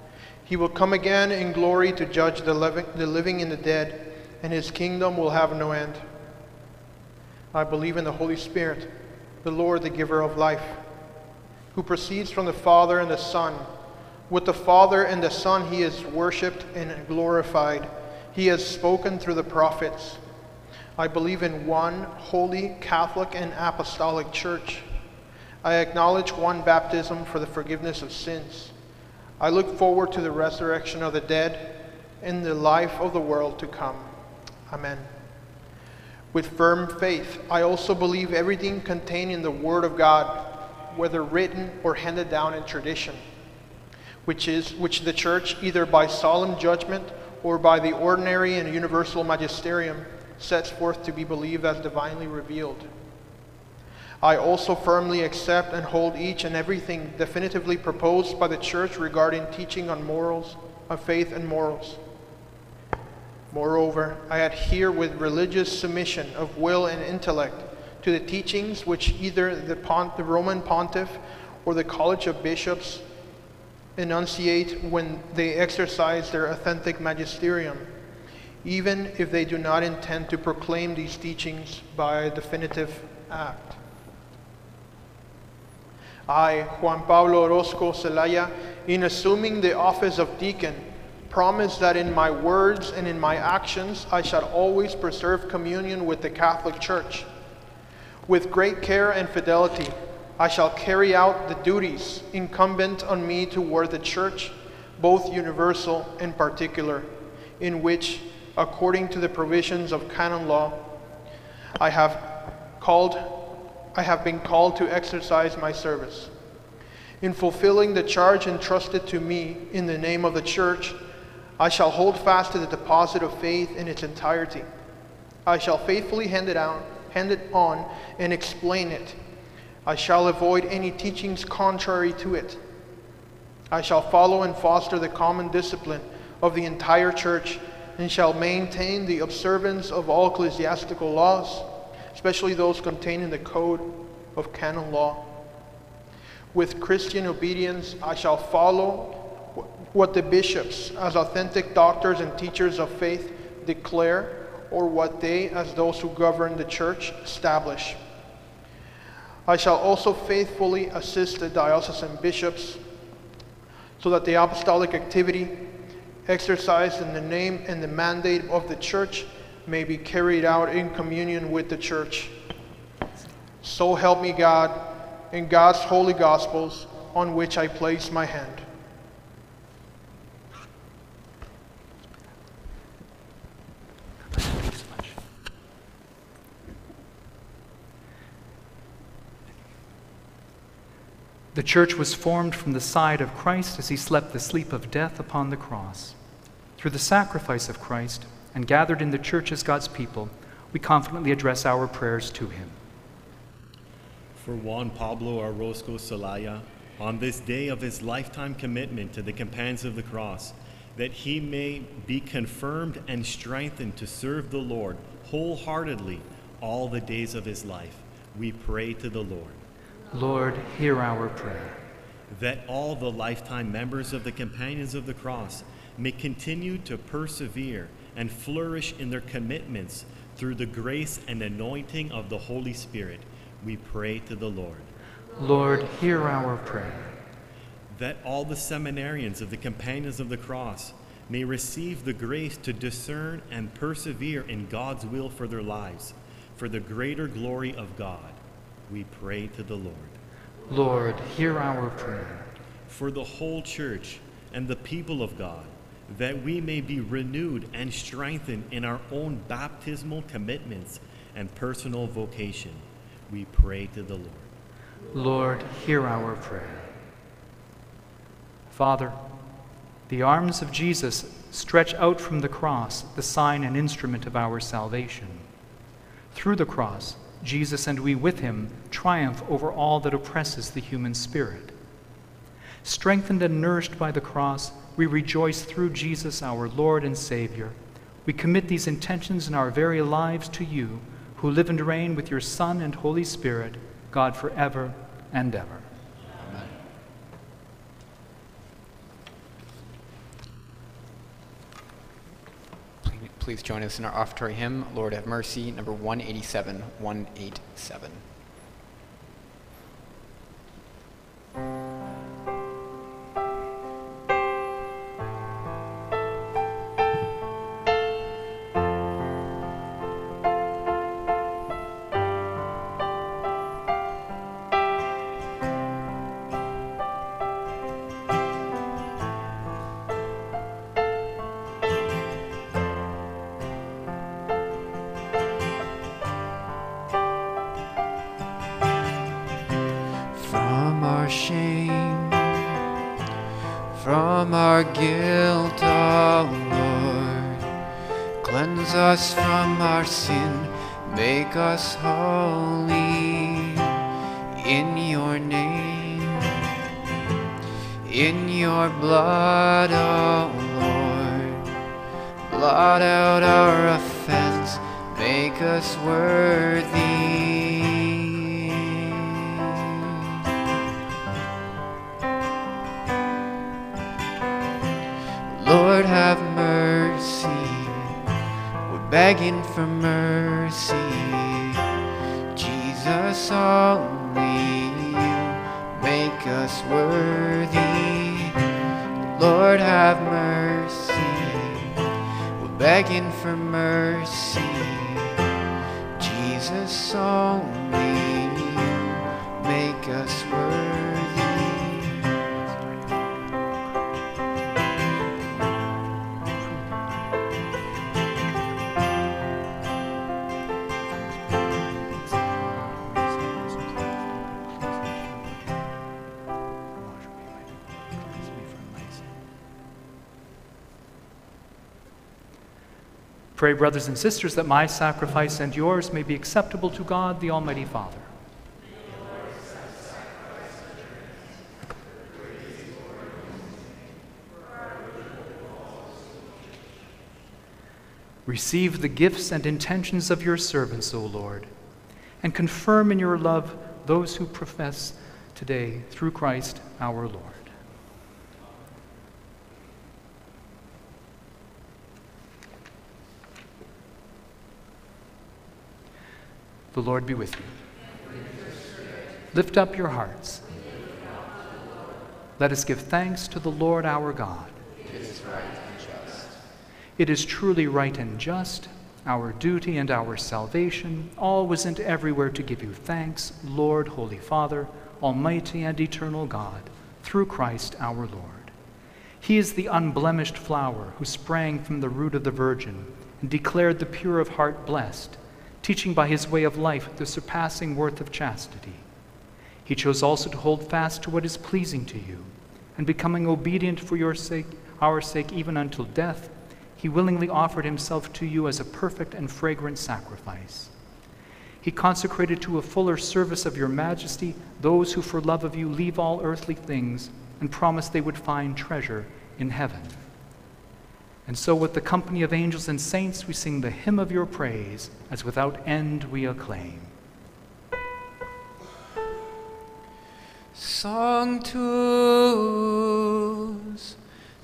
He will come again in glory to judge the living, the living and the dead, and his kingdom will have no end. I believe in the Holy Spirit, the Lord, the giver of life, who proceeds from the Father and the Son. With the Father and the Son he is worshipped and glorified. He has spoken through the prophets. I believe in one holy, Catholic, and apostolic church. I acknowledge one baptism for the forgiveness of sins. I look forward to the resurrection of the dead and the life of the world to come. Amen. With firm faith, I also believe everything contained in the Word of God, whether written or handed down in tradition, which is which the Church, either by solemn judgment or by the ordinary and universal magisterium, sets forth to be believed as divinely revealed. I also firmly accept and hold each and everything definitively proposed by the Church regarding teaching on morals, of faith and morals. Moreover, I adhere with religious submission of will and intellect to the teachings which either the, Pont, the Roman Pontiff or the College of Bishops enunciate when they exercise their authentic magisterium, even if they do not intend to proclaim these teachings by a definitive act. I, Juan Pablo Orozco Zelaya, in assuming the office of deacon, promise that in my words and in my actions I shall always preserve communion with the Catholic Church. With great care and fidelity, I shall carry out the duties incumbent on me toward the Church, both universal and particular, in which, according to the provisions of canon law, I have called, I have been called to exercise my service. In fulfilling the charge entrusted to me in the name of the Church, I shall hold fast to the deposit of faith in its entirety. I shall faithfully hand it out, hand it on, and explain it. I shall avoid any teachings contrary to it. I shall follow and foster the common discipline of the entire Church, and shall maintain the observance of all ecclesiastical laws, especially those contained in the Code of Canon Law. With Christian obedience, I shall follow what the bishops, as authentic doctors and teachers of faith, declare, or what they, as those who govern the Church, establish. I shall also faithfully assist the diocesan bishops so that the apostolic activity exercised in the name and the mandate of the Church may be carried out in communion with the Church. So help me God, in God's holy Gospels, on which I place my hand. The Church was formed from the side of Christ as he slept the sleep of death upon the cross. Through the sacrifice of Christ, and gathered in the Church as God's people, we confidently address our prayers to him. For Juan Pablo Orozco Zelaya, on this day of his lifetime commitment to the companions of the cross, that he may be confirmed and strengthened to serve the Lord wholeheartedly all the days of his life, we pray to the Lord. Lord, hear our prayer. That all the lifetime members of the Companions of the Cross may continue to persevere and flourish in their commitments through the grace and anointing of the Holy Spirit, we pray to the Lord. Lord, hear our prayer. That all the seminarians of the Companions of the Cross may receive the grace to discern and persevere in God's will for their lives, for the greater glory of God, we pray to the Lord. Lord, hear our prayer. For the whole Church and the people of God, that we may be renewed and strengthened in our own baptismal commitments and personal vocation, we pray to the Lord. Lord, hear our prayer. Father, the arms of Jesus stretch out from the cross, the sign and instrument of our salvation. Through the cross, Jesus and we with him triumph over all that oppresses the human spirit. Strengthened and nourished by the cross, we rejoice through Jesus, our Lord and Savior. We commit these intentions in our very lives to you, who live and reign with your Son and Holy Spirit, God forever and ever. Amen. please join us in our offertory hymn, Lord Have Mercy, number one eighty-seven, one eighty-seven. From our guilt, O Lord, cleanse us from our sin, make us holy in your name. In your blood, O Lord, blot out our offense, make us worthy. Lord, have mercy, we're begging for mercy. Jesus, only you make us worthy. Lord, have mercy, we're begging for mercy. Jesus, only you make us worthy. Pray, brothers and sisters, that my sacrifice and yours may be acceptable to God, the Almighty Father. Receive the gifts and intentions of your servants, O Lord, and confirm in your love those who profess today through Christ our Lord. The Lord be with you. Lift up your hearts. Let us give thanks to the Lord our God. It is right and just. It is truly right and just, our duty and our salvation, always and everywhere to give you thanks, Lord, Holy Father, Almighty and eternal God, through Christ our Lord. He is the unblemished flower who sprang from the root of the Virgin and declared the pure of heart blessed, teaching by his way of life the surpassing worth of chastity. He chose also to hold fast to what is pleasing to you, and becoming obedient for your sake, our sake, even until death, he willingly offered himself to you as a perfect and fragrant sacrifice. He consecrated to a fuller service of your majesty those who for love of you leave all earthly things and promise they would find treasure in heaven. And so with the company of angels and saints we sing the hymn of your praise, as without end we acclaim. Sanctus,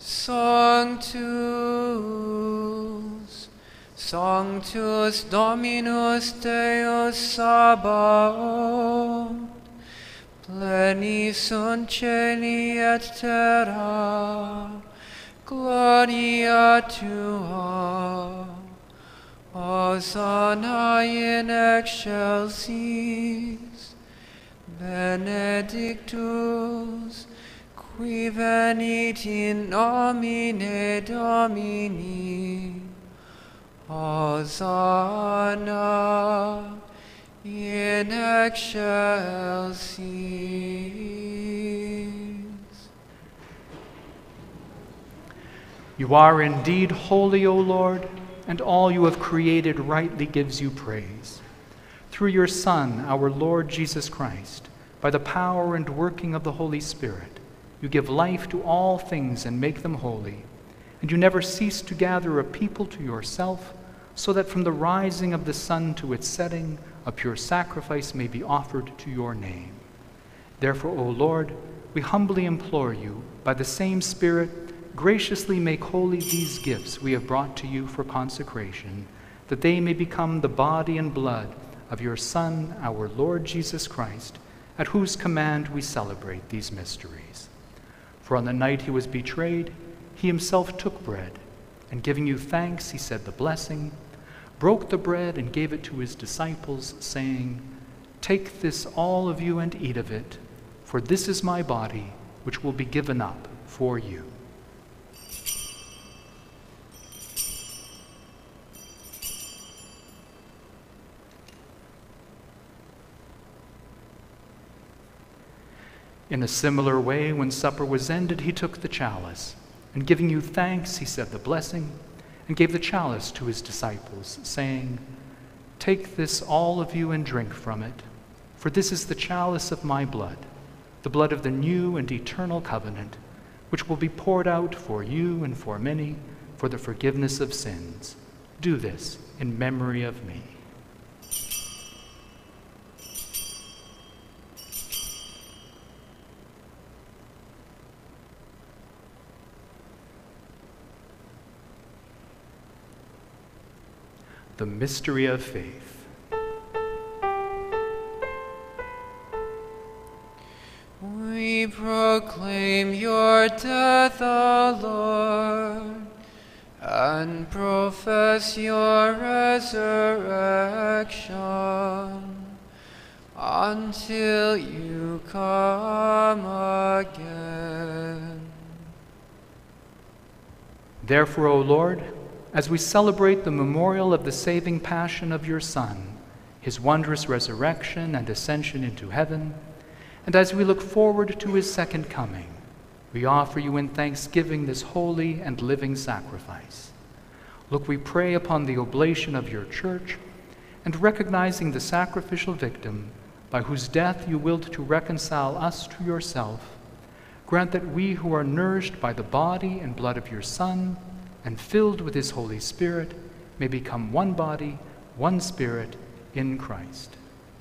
Sanctus, Sanctus Dominus Deus Sabaoth, pleni sunt celi et terra, gloria tua, Hosanna in excelsis, benedictus, qui venit in nomine Domini, Hosanna in excelsis. You are indeed holy, O Lord, and all you have created rightly gives you praise. Through your Son, our Lord Jesus Christ, by the power and working of the Holy Spirit, you give life to all things and make them holy, and you never cease to gather a people to yourself, so that from the rising of the sun to its setting, a pure sacrifice may be offered to your name. Therefore, O Lord, we humbly implore you, by the same Spirit, graciously make holy these gifts we have brought to you for consecration, that they may become the body and blood of your Son, our Lord Jesus Christ, at whose command we celebrate these mysteries. For on the night he was betrayed, he himself took bread, and giving you thanks, he said the blessing, broke the bread and gave it to his disciples, saying, "Take this, all of you, and eat of it, for this is my body, which will be given up for you." In a similar way, when supper was ended, he took the chalice, and giving you thanks, he said the blessing, and gave the chalice to his disciples, saying, "Take this, all of you, and drink from it, for this is the chalice of my blood, the blood of the new and eternal covenant, which will be poured out for you and for many for the forgiveness of sins. Do this in memory of me." The mystery of faith. We proclaim your death, O Lord, and profess your resurrection until you come again. Therefore, O Lord, as we celebrate the memorial of the saving passion of your Son, his wondrous resurrection and ascension into heaven, and as we look forward to his second coming, we offer you in thanksgiving this holy and living sacrifice. Look, we pray upon the oblation of your church, and recognizing the sacrificial victim by whose death you willed to reconcile us to yourself, grant that we who are nourished by the body and blood of your Son and filled with his Holy Spirit may become one body, one Spirit in Christ.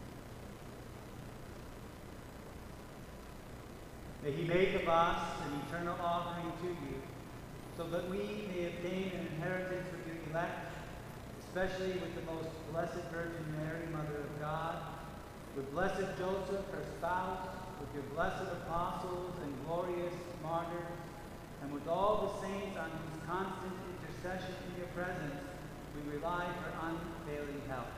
May he make of us an eternal offering to you, so that we may obtain an inheritance with your elect, especially with the most blessed Virgin Mary, Mother of God, with blessed Joseph, her spouse, with your blessed apostles and glorious martyrs, and with all the saints on whose constant intercession in your presence we rely for unfailing help.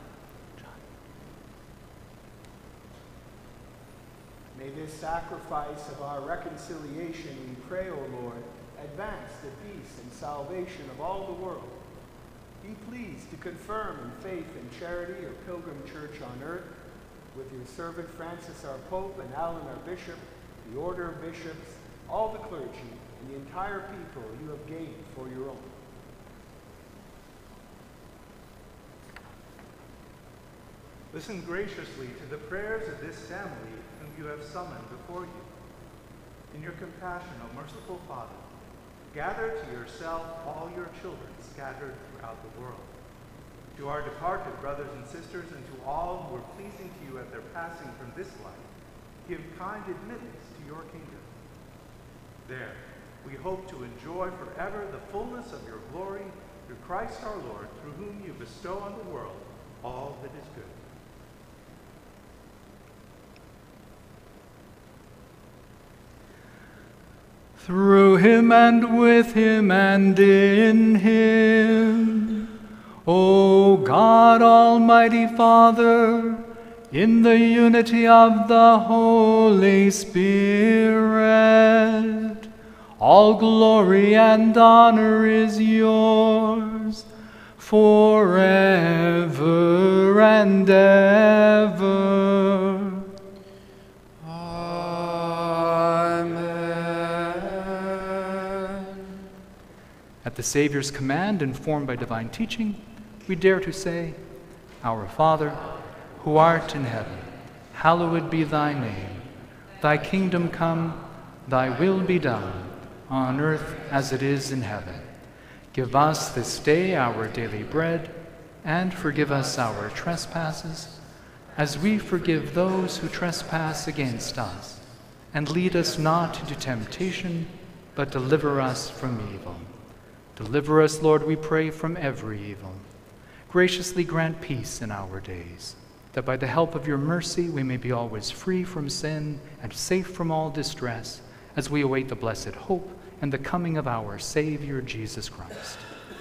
May this sacrifice of our reconciliation, we pray, O Lord, advance the peace and salvation of all the world. Be pleased to confirm in faith and charity your pilgrim church on earth, with your servant Francis our Pope and Alan our Bishop, the order of bishops, all the clergy, and the entire people you have gained for your own. Listen graciously to the prayers of this family whom you have summoned before you. In your compassion, O merciful Father, gather to yourself all your children scattered throughout the world. To our departed brothers and sisters, and to all who were pleasing to you at their passing from this life, give kind admittance to your kingdom. There, we hope to enjoy forever the fullness of your glory through Christ our Lord, through whom you bestow on the world all that is good. Through him and with him and in him, O God, Almighty Father, in the unity of the Holy Spirit, all glory and honor is yours forever and ever. At the Savior's command, informed by divine teaching, we dare to say, Our Father, who art in heaven, hallowed be thy name. Thy kingdom come, thy will be done, on earth as it is in heaven. Give us this day our daily bread, and forgive us our trespasses, as we forgive those who trespass against us. And lead us not into temptation, but deliver us from evil. Deliver us, Lord, we pray, from every evil. Graciously grant peace in our days, that by the help of your mercy we may be always free from sin and safe from all distress, as we await the blessed hope and the coming of our Savior, Jesus Christ.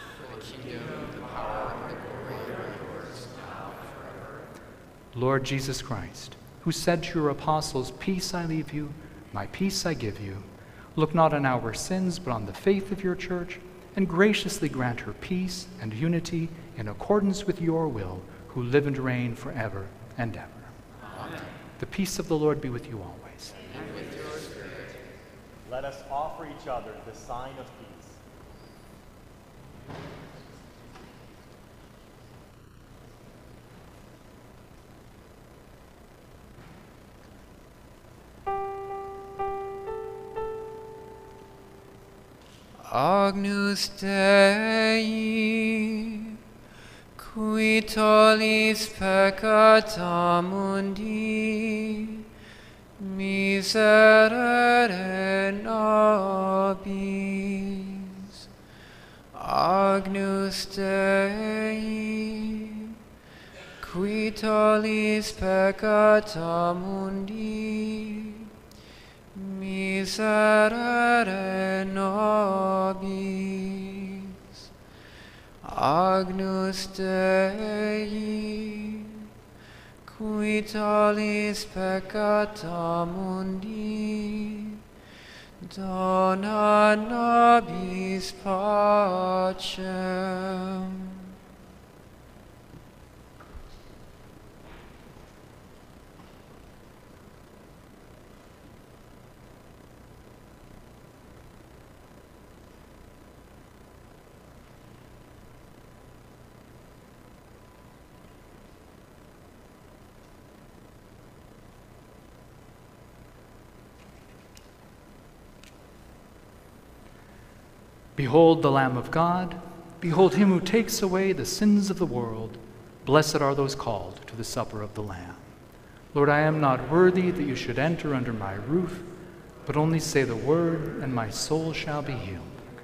Lord Jesus Christ, who said to your apostles, "Peace I leave you, my peace I give you," look not on our sins, but on the faith of your church, and graciously grant her peace and unity in accordance with your will, who live and reign forever and ever. Amen. The peace of the Lord be with you always. And with your spirit. Let us offer each other the sign of peace. Agnus Dei, qui tollis peccata mundi, miserere nobis. Agnus Dei, qui tollis peccata mundi, miserere nobis. Agnus Dei, qui tollis peccata mundi, dona nobis pacem. Behold the Lamb of God. Behold him who takes away the sins of the world. Blessed are those called to the supper of the Lamb. Lord, I am not worthy that you should enter under my roof, but only say the word, and my soul shall be healed.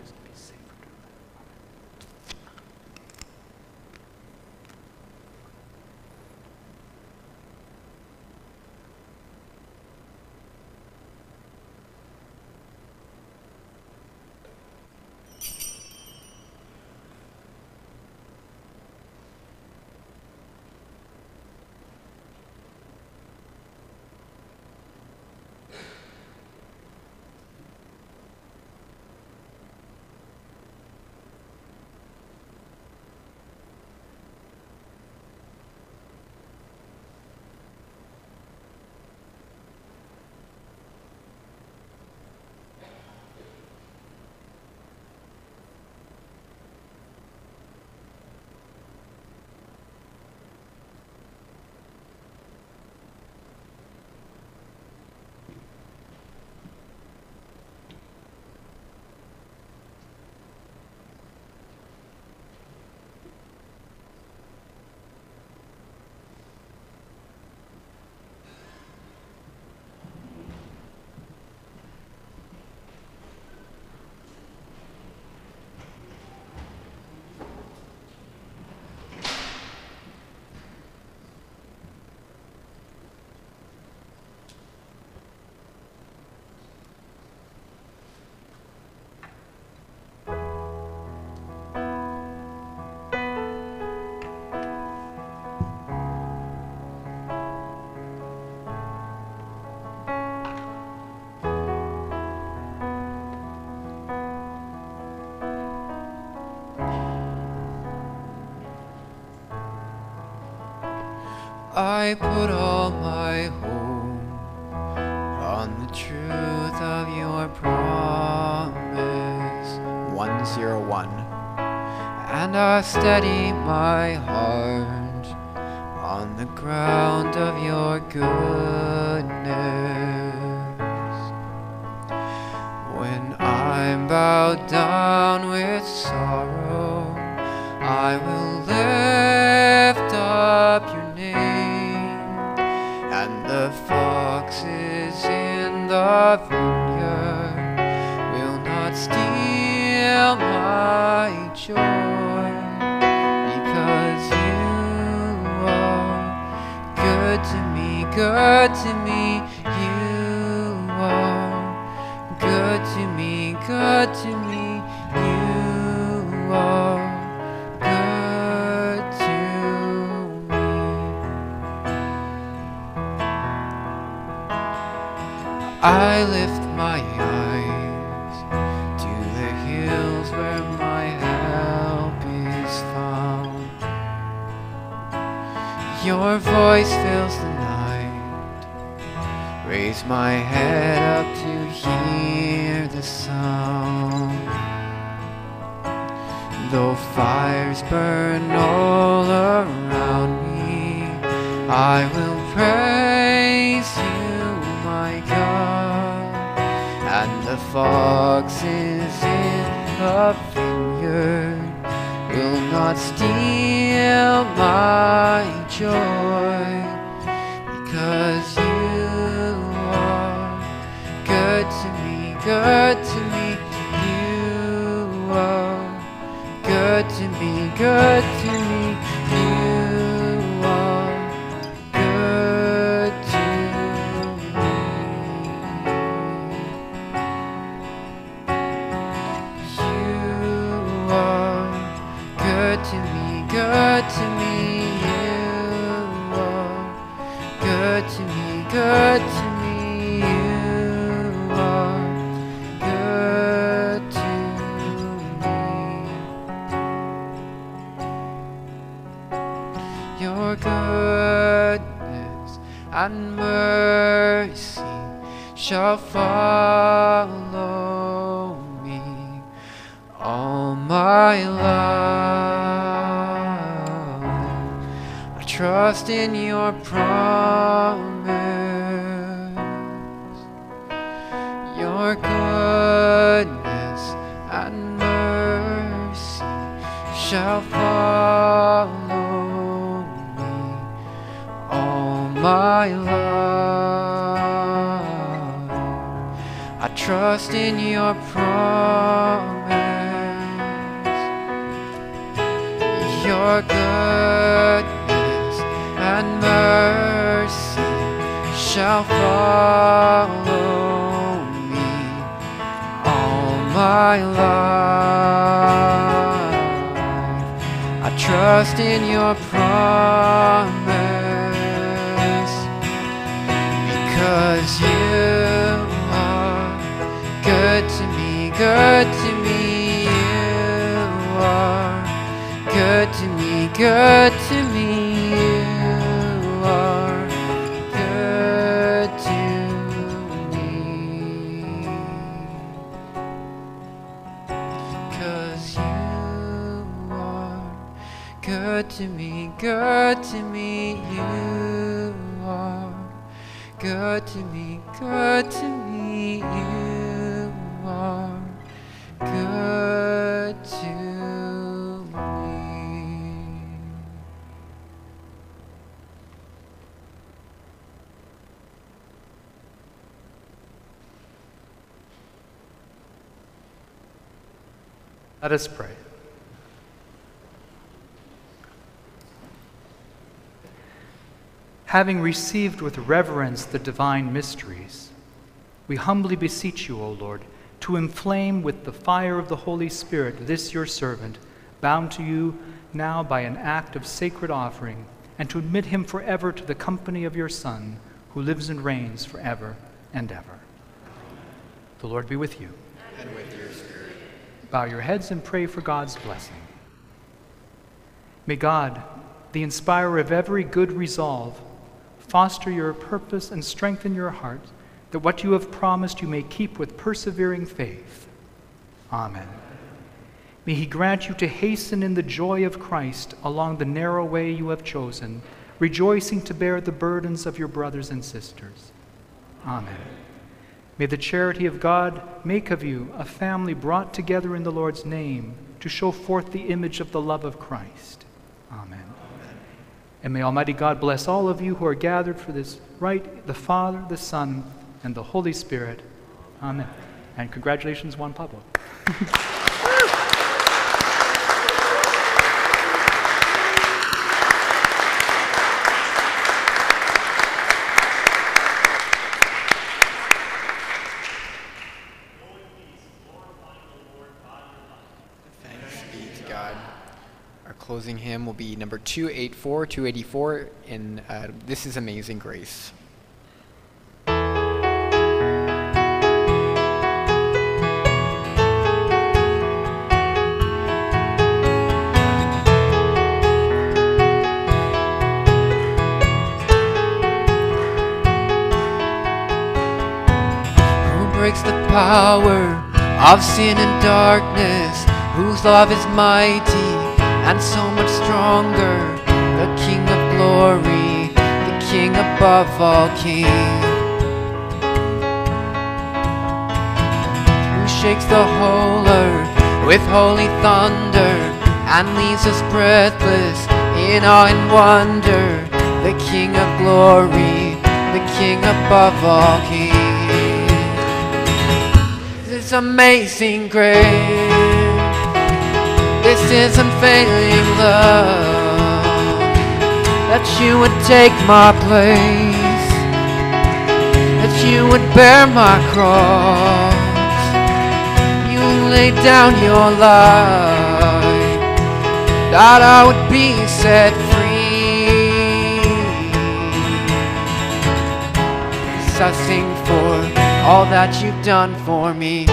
I put all my hope on the truth of your promise. one zero one. And I steady my heart on the ground of your goodness. When I'm bowed down with sorrow, I will lift up your name, and the foxes in the vineyard will not good to me. You are good to me, good to me. You are good to me. I lift my eyes to the hills where my help is found. Your voice fills the night. Raise my head up to hear the sound. Though fires burn all around me, I will praise you, my God. And the foxes in the vineyard will not steal my joy, because you are good to me, good to me. You are good to me, good to me. You are good to me. You are good to me, good to me. You are good to me, good to me. You are good to me. Your goodness and mercy shall follow me all my life. I trust in your promise. Your goodness and mercy shall follow me all my life. I trust in your promise. Your goodness and mercy shall follow me all my life. I trust in your promise, because you are good to me, good to me. You are good to me, good to me. You are good to me. 'Cause you are good to me, good to me. You are good to me, good to me. You are good to me. Let us pray. Having received with reverence the divine mysteries, we humbly beseech you, O Lord, to inflame with the fire of the Holy Spirit this your servant, bound to you now by an act of sacred offering, and to admit him forever to the company of your Son, who lives and reigns forever and ever. The Lord be with you. And with your spirit. Bow your heads and pray for God's blessing. May God, the inspirer of every good resolve, foster your purpose and strengthen your heart, that what you have promised you may keep with persevering faith. Amen. May he grant you to hasten in the joy of Christ along the narrow way you have chosen, rejoicing to bear the burdens of your brothers and sisters. Amen. May the charity of God make of you a family brought together in the Lord's name to show forth the image of the love of Christ. Amen. Amen. And may Almighty God bless all of you who are gathered for this rite, the Father, the Son, and the Holy Spirit. Amen. And congratulations, Juan Pablo. closing hymn will be number two eighty-four, two eighty-four, and uh, This is Amazing Grace. Breaks the power of sin and darkness, whose love is mighty and so much stronger, the King of glory, the King above all kings, who shakes the whole earth with holy thunder and leaves us breathless in awe and wonder, the King of glory, the King above all kings. This amazing grace, this is unfailing love, that you would take my place, that you would bear my cross, you laid down your life, that I would be set free. Yes, I sing for all that you've done for me.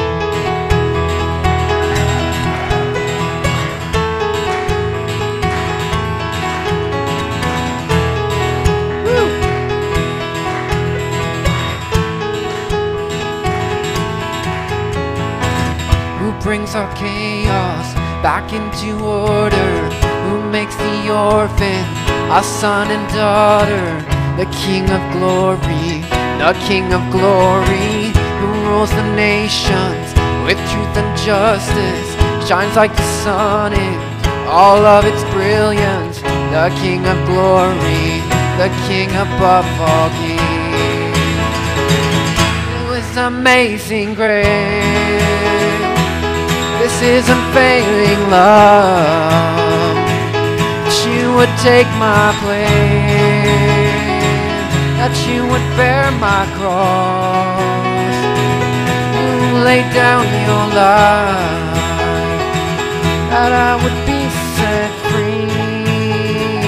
Woo. Who brings our chaos back into order, who makes the orphan a son and daughter, the King of glory, the King of glory, who rules the nations with truth and justice, shines like the sun in all of its brilliance, the King of glory, the King above all kings. It was amazing grace, this is unfailing love, that you would take my place, that you would bear my cross, you laid down your life, that I would be set free.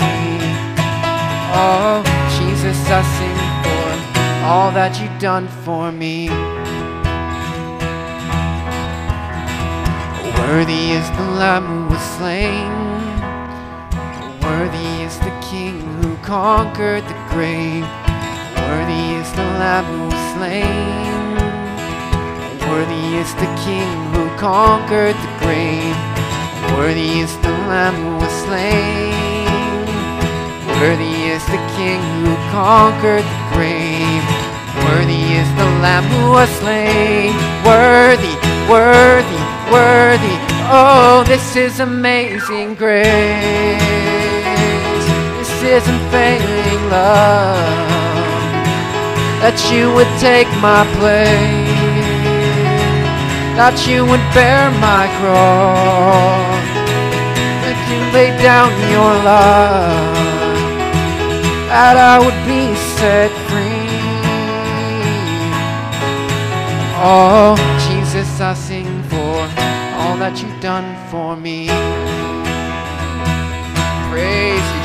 Oh, Jesus, I sing for all that you've done for me. Worthy is the Lamb who was slain, worthy is the King who conquered the grave. Worthy is the Lamb who was slain, worthy is the King who conquered the grave. Worthy is the Lamb who was slain, worthy is the King who conquered the grave. Worthy is the Lamb who was slain, worthy, worthy, worthy. Oh, this is amazing grace, this is unfailing love, that you would take my place, that you would bear my cross, that you laid down your life, that I would be set free. Oh, Jesus, I sing for all that you've done for me. Praise you.